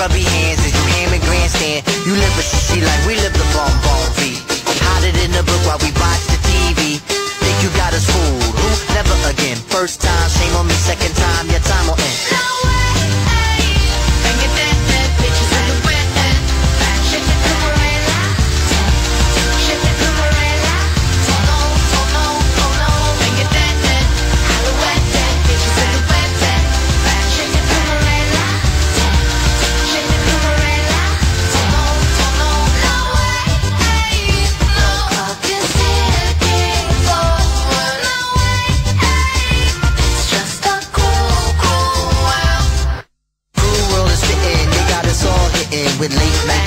chubby hands as you ham and grandstand. You live a she like we live the bomb V. Hide it in the book while we watch the TV. Think you got us fooled? Who? Never again. First time, shame on me. Second time, your time will end. No way. Bang it, that bitches in the wet. Shake it, Camarilla. Shake it, Camarilla. Oh no, oh no, oh no. Bang it, that Alouette, bitches in the wet. Shake it, Camarilla. Shake it, Camarilla. Oh no, oh no, no way. No, I can see it keep forward. No way. It's just a cruel, cruel world. Cruel world is fitting. They got us all hitting with late night